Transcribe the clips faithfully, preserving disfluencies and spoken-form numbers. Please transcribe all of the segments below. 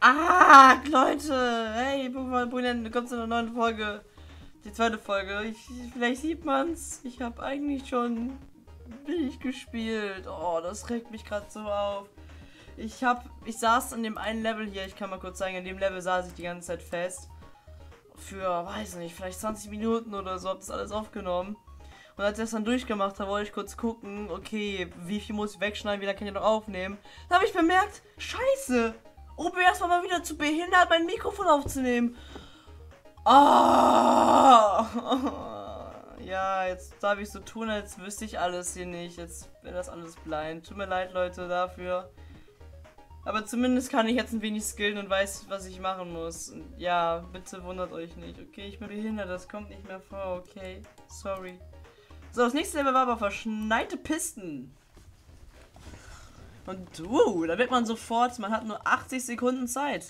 Ah, Leute! Hey, Pokémon kommt zu einer neuen Folge. Die zweite Folge. Ich, vielleicht sieht man's. Ich habe eigentlich schon billig gespielt. Oh, das regt mich gerade so auf. Ich hab, ich saß in dem einen Level hier. Ich kann mal kurz sagen, in dem Level saß ich die ganze Zeit fest. Für, weiß nicht, vielleicht zwanzig Minuten oder so. Hab das alles aufgenommen. Und als ich das dann durchgemacht habe, wollte ich kurz gucken, okay, wie viel muss ich wegschneiden, wie lange kann ich noch aufnehmen. Da habe ich bemerkt, scheiße, O B S war mal wieder zu behindert, mein Mikrofon aufzunehmen. Ah! Ja, jetzt darf ich so tun, als wüsste ich alles hier nicht. Jetzt wäre das alles blind. Tut mir leid, Leute, dafür. Aber zumindest kann ich jetzt ein wenig skillen und weiß, was ich machen muss. Und ja, bitte wundert euch nicht. Okay, ich bin behindert, das kommt nicht mehr vor, okay? Sorry. So, das nächste Level war aber verschneite Pisten. Und uh, da wird man sofort, man hat nur achtzig Sekunden Zeit.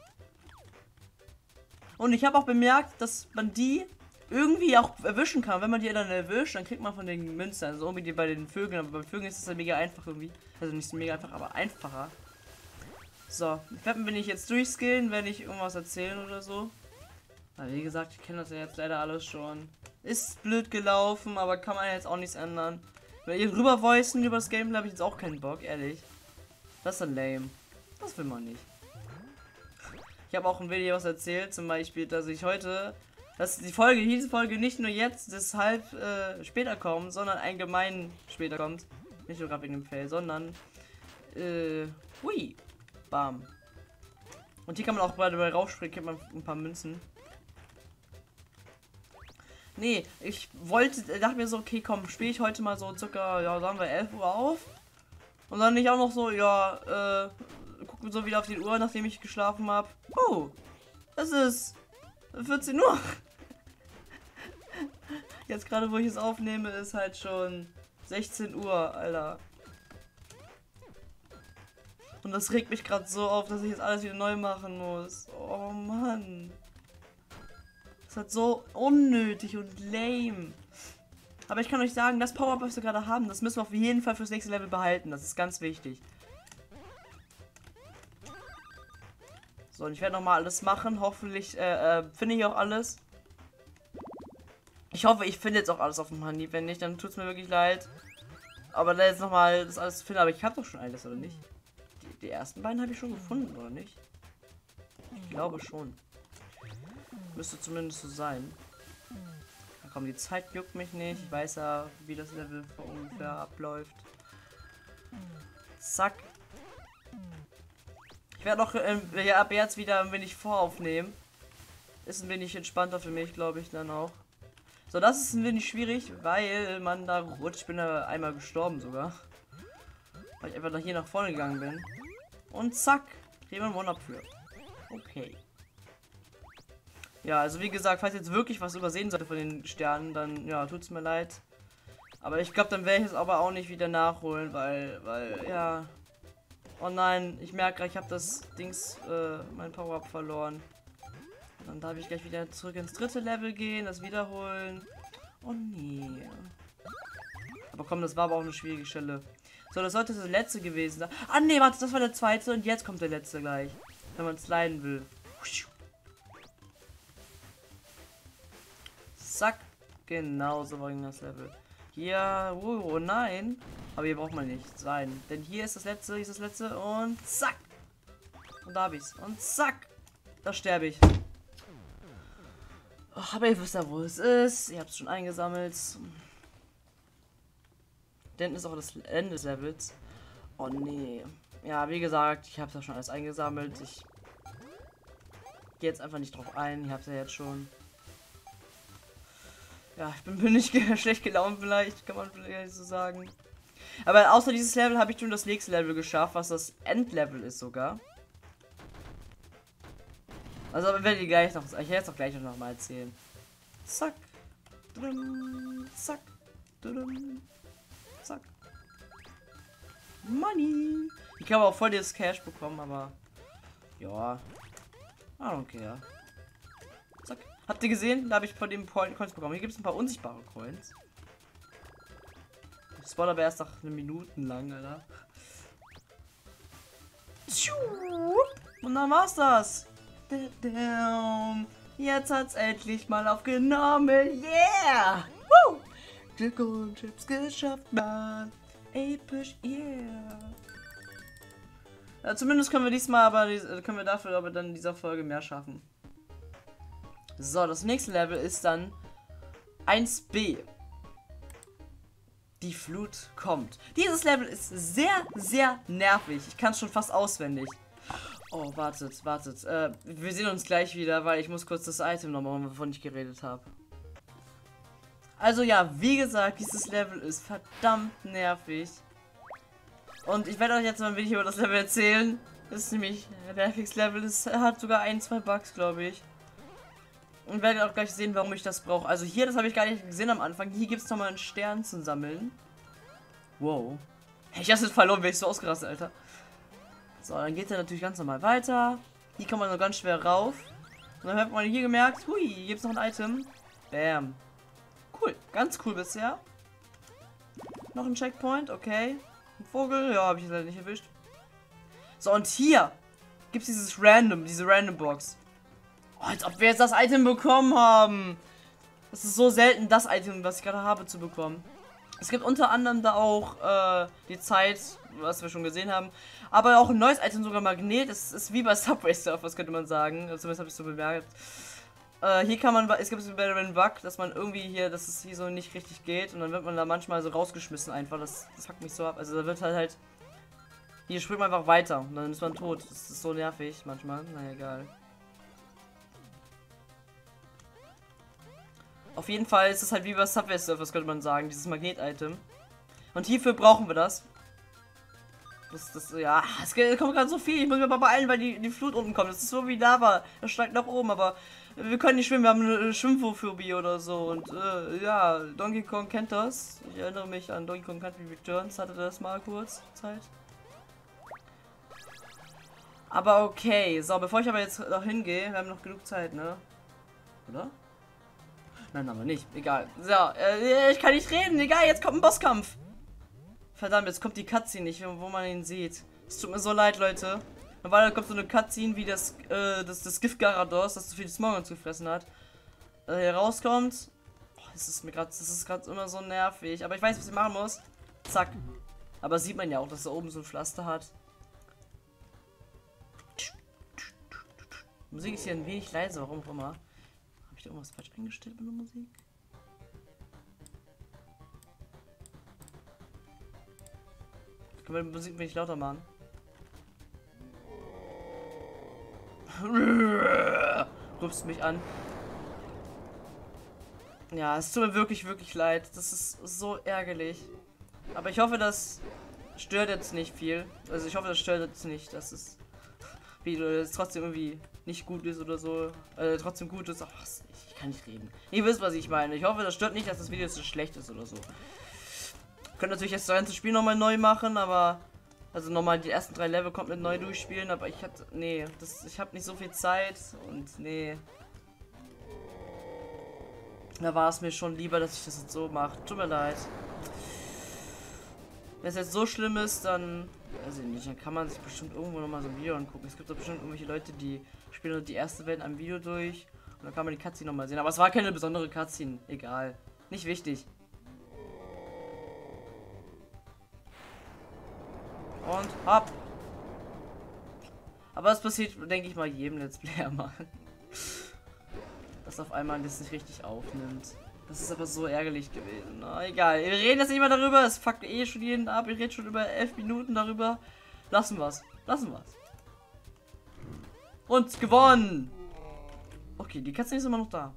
Und ich habe auch bemerkt, dass man die irgendwie auch erwischen kann. Wenn man die dann erwischt, dann kriegt man von den Münzen, also irgendwie die bei den Vögeln. Aber bei Vögeln ist es ja mega einfach irgendwie. Also nicht so mega einfach, aber einfacher. So, wenn bin ich jetzt durchskillen, wenn ich irgendwas erzählen oder so. Aber wie gesagt, ich kenne das ja jetzt leider alles schon. Ist blöd gelaufen, aber kann man jetzt auch nichts ändern. Wenn ihr drüber voicen über das Gameplay, habe ich jetzt auch keinen Bock, ehrlich. Das ist dann lame. Das will man nicht. Ich habe auch ein Video was erzählt, zum Beispiel, dass ich heute, dass die Folge, diese Folge nicht nur jetzt, deshalb äh, später kommt, sondern allgemein später kommt. Nicht nur gerade wegen dem Fail, sondern äh, hui, bam. Und hier kann man auch bei dabei raufspringen, kriegt man ein paar Münzen. Nee, ich wollte, dachte mir so, okay, komm, spiele ich heute mal so circa, ja, sagen wir elf Uhr auf. Und dann nicht auch noch so, ja, äh, gucken so wieder auf die Uhr, nachdem ich geschlafen habe. Oh, es ist vierzehn Uhr. Jetzt gerade, wo ich es aufnehme, ist halt schon sechzehn Uhr, Alter. Und das regt mich gerade so auf, dass ich jetzt alles wieder neu machen muss. Oh Mann. Das ist halt so unnötig und lame. Aber ich kann euch sagen, das Power-Up, was wir gerade haben, das müssen wir auf jeden Fall fürs nächste Level behalten. Das ist ganz wichtig. So, und ich werde nochmal alles machen. Hoffentlich äh, äh, finde ich auch alles. Ich hoffe, ich finde jetzt auch alles auf dem Handy. Wenn nicht, dann tut es mir wirklich leid. Aber da jetzt nochmal das alles finden. Aber ich habe doch schon alles, oder nicht? Die, die ersten beiden habe ich schon gefunden, oder nicht? Ich glaube schon. Müsste zumindest so sein. Na komm, die Zeit juckt mich nicht. Ich weiß ja, wie das Level ungefähr abläuft. Zack. Ich werde noch äh, ja, ab jetzt wieder ein wenig voraufnehmen. Ist ein wenig entspannter für mich, glaube ich, dann auch. So, das ist ein wenig schwierig, weil man da rutscht. Ich bin da einmal gestorben sogar. Weil ich einfach nach hier nach vorne gegangen bin. Und zack. Kriegen wir ein One-Up für. Okay. Ja, also wie gesagt, falls jetzt wirklich was übersehen sollte von den Sternen, dann ja, tut's mir leid. Aber ich glaube, dann werde ich es aber auch nicht wieder nachholen, weil, weil, ja. Oh nein, ich merke gerade, ich habe das Dings, äh, mein Power-Up verloren. Dann darf ich gleich wieder zurück ins dritte Level gehen, das wiederholen. Oh nee. Aber komm, das war aber auch eine schwierige Stelle. So, das sollte das letzte gewesen sein. Ah nee, warte, das war der zweite und jetzt kommt der letzte gleich. Wenn man sliden will. Zack. Genau so war das Level. Hier, oh, oh nein. Aber hier braucht man nicht sein. Denn hier ist das letzte, hier ist das letzte und zack. Und da hab ich's. Und zack. Da sterbe ich. Oh, aber ihr wisst ja, wo es ist. Ihr habt es schon eingesammelt. Denn ist auch das Ende des Levels. Oh nee. Ja, wie gesagt, ich habe es ja schon alles eingesammelt. Ich gehe jetzt einfach nicht drauf ein. Ich habe es ja jetzt schon. Ja, ich bin, bin nicht schlecht gelaunt vielleicht, kann man vielleicht so sagen. Aber außer dieses Level habe ich schon das nächste Level geschafft, was das Endlevel ist sogar. Also werde ich gleich noch, ich werde jetzt auch gleich noch mal erzählen. Zack. Drum, zack. Drum, zack. Money. Ich habe auch voll das Cash bekommen, aber ja. I don't care. Zack. Habt ihr gesehen? Da habe ich von dem Point Coins bekommen. Hier gibt es ein paar unsichtbare Coins. Das war aber erst nach eine Minuten lang, Alter. Und Und dann war's das. Jetzt hat's endlich mal aufgenommen. Yeah! Woo! Die Golden Chips geschafft, Mann. Episch, yeah. Ja, zumindest können wir diesmal aber, können wir dafür aber dann in dieser Folge mehr schaffen. So, das nächste Level ist dann eins b. Die Flut kommt. Dieses Level ist sehr, sehr nervig. Ich kann es schon fast auswendig. Oh, wartet, wartet. Äh, wir sehen uns gleich wieder, weil ich muss kurz das Item nochmal machen, wovon ich geredet habe. Also ja, wie gesagt, dieses Level ist verdammt nervig. Und ich werde euch jetzt mal ein wenig über das Level erzählen. Das ist nämlich der nervigste Level. Es hat sogar ein, zwei Bugs, glaube ich. Und werdet auch gleich sehen, warum ich das brauche. Also hier, das habe ich gar nicht gesehen am Anfang. Hier gibt es nochmal einen Stern zu sammeln. Wow. Ich habe es verloren, wäre ich so ausgerastet, Alter. So, dann geht er natürlich ganz normal weiter. Hier kann man nur ganz schwer rauf. Und dann hat man hier gemerkt, hui, hier gibt es noch ein Item. Bam. Cool, ganz cool bisher. Noch ein Checkpoint, okay. Ein Vogel, ja, habe ich leider nicht erwischt. So, und hier gibt es dieses Random, diese Random Box. Oh, als ob wir jetzt das Item bekommen haben. Das ist so selten, das Item, was ich gerade habe, zu bekommen. Es gibt unter anderem da auch äh, die Zeit, was wir schon gesehen haben. Aber auch ein neues Item, sogar Magnet. Das ist wie bei Subway Surfers, könnte man sagen. Zumindest habe ich so bemerkt. Äh, hier kann man, es gibt so einen Bug, dass man irgendwie hier, dass es hier so nicht richtig geht. Und dann wird man da manchmal so rausgeschmissen einfach. Das, das hackt mich so ab. Also da wird halt halt, hier springt man einfach weiter. Und dann ist man tot. Das ist so nervig manchmal. Na egal. Auf jeden Fall ist es halt wie bei Subway Surfers, könnte man sagen, dieses Magnet-Item. Und hierfür brauchen wir das. Das, das, ja, es kommt gerade so viel. Ich muss mir mal beeilen, weil die, die Flut unten kommt. Das ist so wie Lava. Das steigt nach oben, aber wir können nicht schwimmen. Wir haben eine Schwimmphobie oder so. Und äh, ja, Donkey Kong kennt das. Ich erinnere mich an Donkey Kong Country Returns. Hatte das mal kurz Zeit. Aber okay. So, bevor ich aber jetzt noch hingehe, wir haben noch genug Zeit, ne? Oder? Nein, aber nicht. Egal. So, äh, ich kann nicht reden. Egal, jetzt kommt ein Bosskampf. Verdammt, jetzt kommt die Cutscene nicht, wo man ihn sieht. Es tut mir so leid, Leute. Normalerweise kommt so eine Cutscene, wie das, äh, das, das Gift Garados, das so viele Smogons gefressen hat, äh, hier rauskommt. Oh, das ist mir gerade, das ist gerade immer so nervig. Aber ich weiß, was ich machen muss. Zack. Aber sieht man ja auch, dass er oben so ein Pflaster hat. Die Musik ist hier ein wenig leise, warum auch immer. Habe ich da irgendwas falsch eingestellt mit der Musik? Können wir die Musik ein wenig lauter machen? Rufst mich an. Ja, es tut mir wirklich, wirklich leid. Das ist so ärgerlich. Aber ich hoffe, das stört jetzt nicht viel. Also ich hoffe, das stört jetzt nicht, dass es wie es trotzdem irgendwie nicht gut ist oder so. Äh, trotzdem gut ist. Ach, ich kann nicht reden. Ihr wisst, was ich meine. Ich hoffe, das stört nicht, dass das Video so schlecht ist oder so. Könnt natürlich jetzt das ganze Spiel nochmal neu machen, aber also nochmal die ersten drei Level komplett neu durchspielen, aber ich hatte, nee, das, ich habe nicht so viel Zeit und nee. Da war es mir schon lieber, dass ich das jetzt so mache. Tut mir leid. Wenn es jetzt so schlimm ist, dann, weiß ich nicht, dann kann man sich bestimmt irgendwo nochmal so ein Video angucken. Es gibt doch bestimmt irgendwelche Leute, die spielen die erste Welt in einem Video durch und dann kann man die Cutscene nochmal sehen. Aber es war keine besondere Cutscene, egal. Nicht wichtig. Und hopp. Aber das passiert, denke ich mal, jedem Let's Player mal. Dass auf einmal das nicht richtig aufnimmt. Das ist aber so ärgerlich gewesen. Na, egal. Wir reden jetzt nicht mehr darüber. Es fuckt eh schon jeden ab. Ich rede schon über elf Minuten darüber. Lassen wir's. Lassen wir's. Und gewonnen. Okay, die Katze ist immer noch da.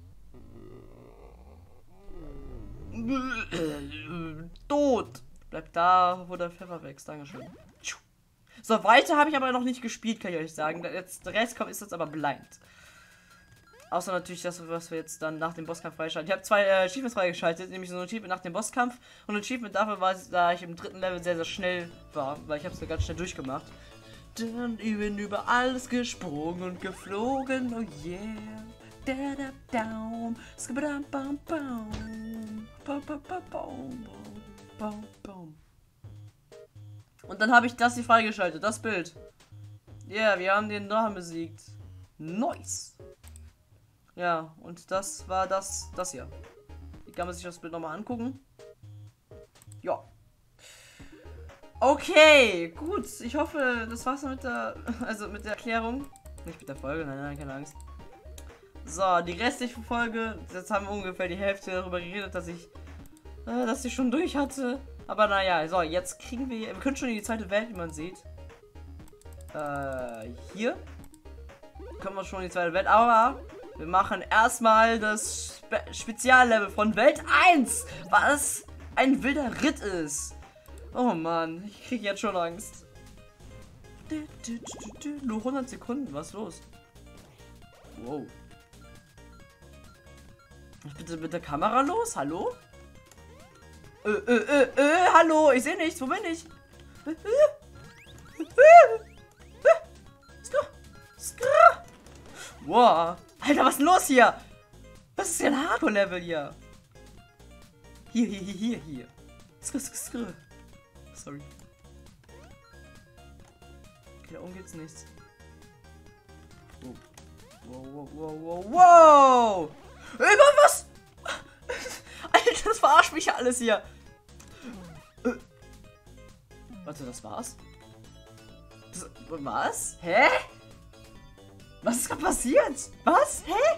Tot. Bleibt da, wo der Pfeffer wächst. Dankeschön. So, weiter habe ich aber noch nicht gespielt, kann ich euch sagen. Jetzt, der Rest kommt, ist jetzt aber blind. Außer natürlich das, was wir jetzt dann nach dem Bosskampf freischalten. Ich habe zwei äh, Achievements freigeschaltet, nämlich so ein Achievement nach dem Bosskampf und ein Achievement dafür war, da ich im dritten Level sehr, sehr schnell war, weil ich habe es ja ganz schnell durchgemacht. Dann bin über alles gesprungen und geflogen, oh yeah. Da da down, skibadam bam bam, bam bam bam bam. Bam, bam. Und dann habe ich das hier freigeschaltet, das Bild. Ja, yeah, wir haben den Drachen besiegt. Nice. Ja, und das war das, das hier. Hier kann man sich das Bild nochmal angucken. Ja. Okay, gut. Ich hoffe, das war's mit der, also mit der Erklärung. Nicht mit der Folge, nein, nein, keine Angst. So, die restliche Folge, jetzt haben wir ungefähr die Hälfte darüber geredet, dass ich, äh, dass ich schon durch hatte. Aber naja, so, jetzt kriegen wir, wir können schon in die zweite Welt, wie man sieht. Äh, hier. Kommen wir schon in die zweite Welt, aber wir machen erstmal das Spe Speziallevel von Welt eins, was ein wilder Ritt ist. Oh Mann, ich kriege jetzt schon Angst. Nur hundert Sekunden, was ist los? Wow. Bitte mit der Kamera los, hallo? Äh, äh, äh, äh, hallo, ich sehe nichts, wo bin ich? Äh, äh, äh, äh, wow, Alter, was ist denn los hier? Was ist denn ein Hardcore-Level hier? Hier, hier, hier, hier, hier. Skr, skr, skr. Sorry. Okay, da oben gibt's nichts. Wow. Wow, wow, wow, wow, wow! Ey, Mann, was? Alter, das verarscht mich ja alles hier. Äh. Warte, das war's? Das, was? Hä? Was ist gerade passiert? Was? Hä?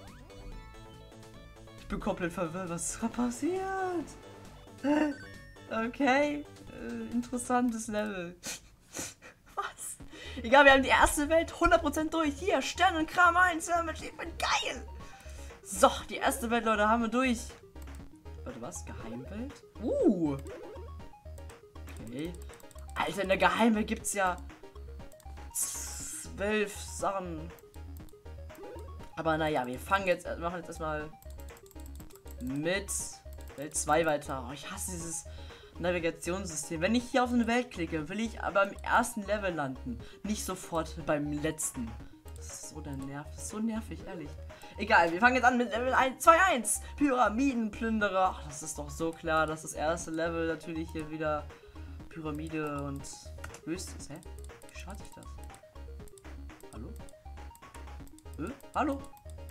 Ich bin komplett verwirrt. Was ist gerade passiert? Hä? Okay. Äh, interessantes Level. Was? Egal, wir haben die erste Welt hundert Prozent durch. Hier, Sternenkram eins. Ich bin geil. So, die erste Welt, Leute, haben wir durch. Warte, was? Geheimwelt? Uh. Okay. Alter, in der Geheimwelt gibt's ja zwölf Sachen. Aber naja, wir fangen jetzt, machen jetzt erstmal mit Welt zwei weiter. Oh, ich hasse dieses Navigationssystem. Wenn ich hier auf eine Welt klicke, will ich aber im ersten Level landen. Nicht sofort beim letzten. Das ist so der Nerv. Das ist so nervig, ehrlich. Egal, wir fangen jetzt an mit Level eins, zwei, eins. Pyramidenplünderer. Ach, das ist doch so klar, dass das erste Level natürlich hier wieder Pyramide und Wüste ist. Hä? Wie schaut sich das? Hallo? Hä? Hallo?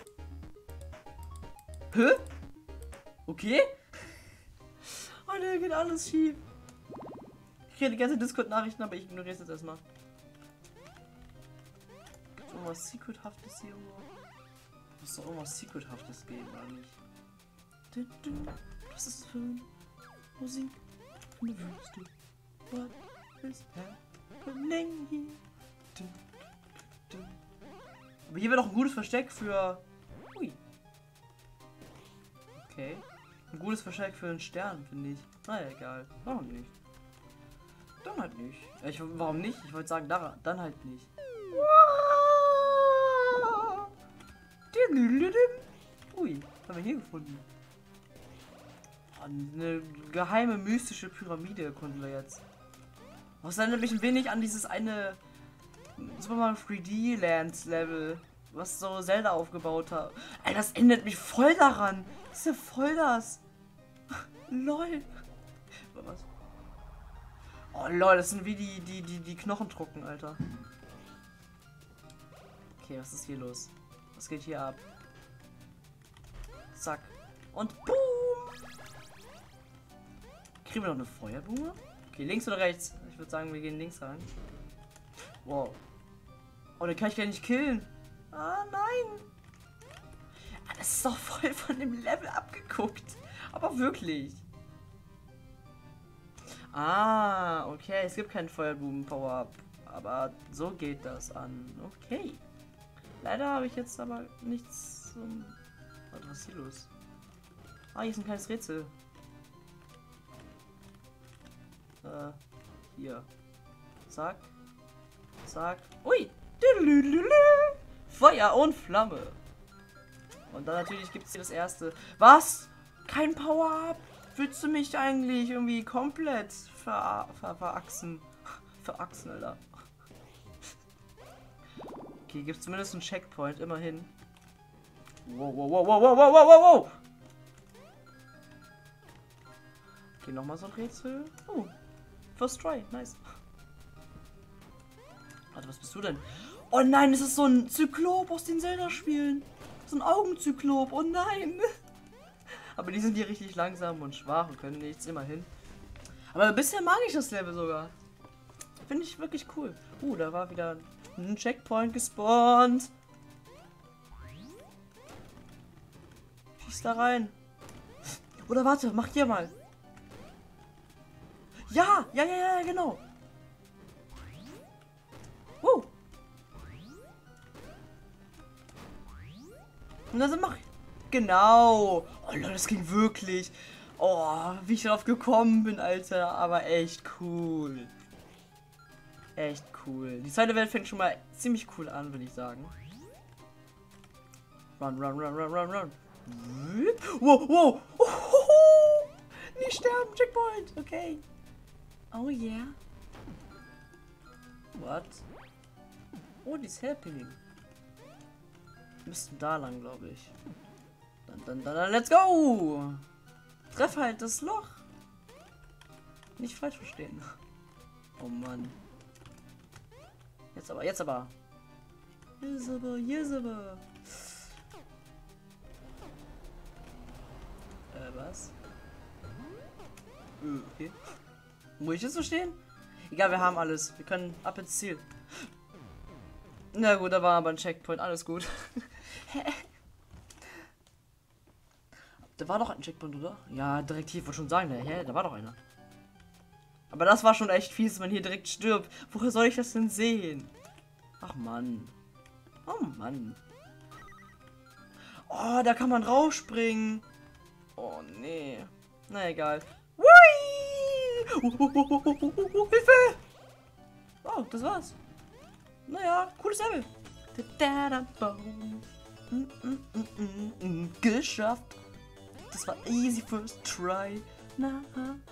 Hä? Okay? Oh ne, geht alles schief. Ich kriege die ganze Discord-Nachrichten, aber ich ignoriere es jetzt erstmal. Gibt es irgendwas Secrethaftes hier irgendwo? Muss doch irgendwas Secrethaftes geben, eigentlich. Was ist das für Musik in der Wüste? What is happening here? Aber hier wäre doch ein gutes Versteck für... Ui. Okay. Ein gutes Versteck für einen Stern, finde ich. Naja, egal. Warum nicht? Dann halt nicht. Ich, warum nicht? Ich wollte sagen, da, dann halt nicht. Ui, was haben wir hier gefunden? Eine geheime mystische Pyramide erkunden wir jetzt. Was erinnert mich ein wenig an dieses eine Super Mario drei D Land Level, was so Zelda aufgebaut hat. Ey, das ändert mich voll daran. Das ist ja voll das. Lol. Was? Oh lol, das sind wie die, die, die, die Knochendrucken, Alter. Okay, was ist hier los? Was geht hier ab? Zack. Und boom! Kriegen wir noch eine Feuerblume? Okay, links oder rechts? Ich würde sagen, wir gehen links rein. Wow. Oh, den kann ich gar nicht killen. Ah, nein. Ah, das ist doch voll von dem Level abgeguckt. Aber wirklich. Ah, okay. Es gibt keinen Feuerblumen-Power-Up. Aber so geht das an. Okay. Leider habe ich jetzt aber nichts zum... Was ist hier los? Ah, hier ist ein kleines Rätsel. Äh, hier. Zack. Zack. Ui! Feuer und Flamme. Und dann natürlich gibt es hier das erste. Was? Kein Power-Up? Willst du mich eigentlich irgendwie komplett ver ver verachsen? Verachsen, Alter. Okay, gibt es zumindest einen Checkpoint, immerhin. Wow, wow, wow, wow, wow, wow, wow, wow. Okay, nochmal so ein Rätsel. Oh, first try, nice. Warte, was bist du denn? Oh nein, es ist so ein Zyklop aus den Zelda-Spielen. So ein Augenzyklop, oh nein. Aber die sind hier richtig langsam und schwach und können nichts, immerhin. Aber bisher mag ich das Level sogar. Finde ich wirklich cool. Uh, da war wieder ein Checkpoint gespawnt. Schieß da rein. Oder warte, mach hier mal. Ja, ja, ja, ja, genau. Uh. Und dann mach ich. Genau. Oh Leute, das ging wirklich. Oh, wie ich darauf gekommen bin, Alter. Aber echt cool. Echt cool. Die zweite Welt fängt schon mal ziemlich cool an, würde ich sagen. Run, run, run, run, run, run. Wow, wow. Oh, nicht sterben, Checkpoint. Okay. Oh yeah. What? Oh, die ist happening. Wir müssten da lang, glaube ich. Dann, dann, dann, dann, let's go! Treff halt das Loch. Nicht falsch verstehen. Oh Mann. Jetzt aber, jetzt aber. Jetzt aber, jetzt aber. Äh, was? Äh, okay. Muss ich jetzt so stehen? Egal, wir haben alles. Wir können ab ins Ziel. Na gut, da war aber ein Checkpoint. Alles gut. Da war doch ein Checkpoint, oder? Ja, direkt hier, ich wollte schon sagen, hä, da war doch einer. Aber das war schon echt fies, dass man hier direkt stirbt. Woher soll ich das denn sehen? Ach Mann. Oh Mann. Oh, da kann man rausspringen. Oh nee. Na egal. Hui! Uh, uh, uh, uh, uh, uh, uh, Hilfe! Oh, das war's. Naja, cooles Level. Mm, mm, mm, mm, mm. Geschafft. Das war easy first try. Nice.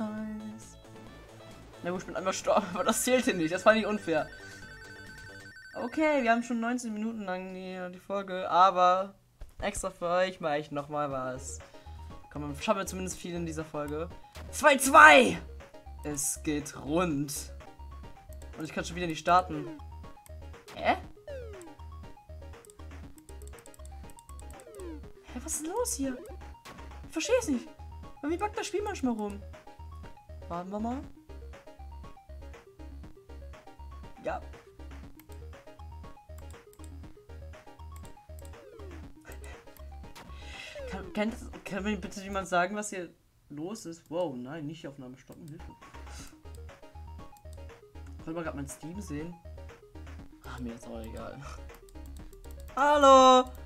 Na gut, ich bin einmal gestorben, aber das zählte nicht. Das fand ich unfair. Okay, wir haben schon neunzehn Minuten lang die, die Folge, aber extra für euch mache ich nochmal was. Komm, dann schaffen wir zumindest viel in dieser Folge. zwei zwei! Es geht rund. Und ich kann schon wieder nicht starten. Hä? Hä, was ist denn los hier? Ich verstehe es nicht. Wie backt das Spiel manchmal rum? Warten wir mal. Ja. Kann, kann, kann mir bitte jemand sagen, was hier los ist? Wow, nein, nicht die Aufnahme stoppen. Hilfe. Ich wollte mal gerade mein Steam sehen. Ach, mir ist auch egal. Hallo!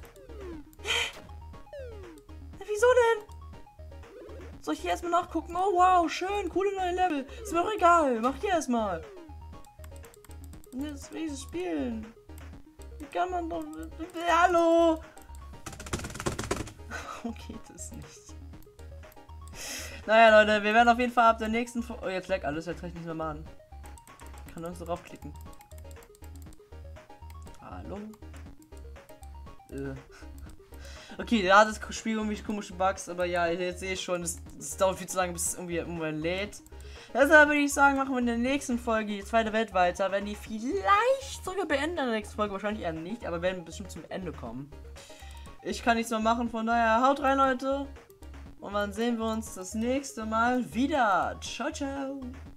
Wieso denn? Soll ich hier erstmal nachgucken? Oh wow, schön, coole neue Level. Ist mir doch egal, mach hier erstmal. Und jetzt will ich es spielen. Wie kann man doch... Hallo! Warum geht es nicht? Naja, Leute, wir werden auf jeden Fall ab der nächsten... Fo oh, jetzt leckt alles, jetzt kann ich nicht mehr machen. Ich kann nirgends drauf klicken. Hallo? Äh... Okay, ja, das Spiel irgendwie komische Bugs, aber ja, jetzt sehe ich schon, es, es dauert viel zu lange, bis es irgendwie irgendwann lädt. Deshalb würde ich sagen, machen wir in der nächsten Folge die zweite Welt weiter. Werden die vielleicht sogar beenden in der nächsten Folge, wahrscheinlich eher nicht, aber werden bestimmt zum Ende kommen. Ich kann nichts mehr machen, von daher haut rein, Leute. Und dann sehen wir uns das nächste Mal wieder. Ciao, ciao.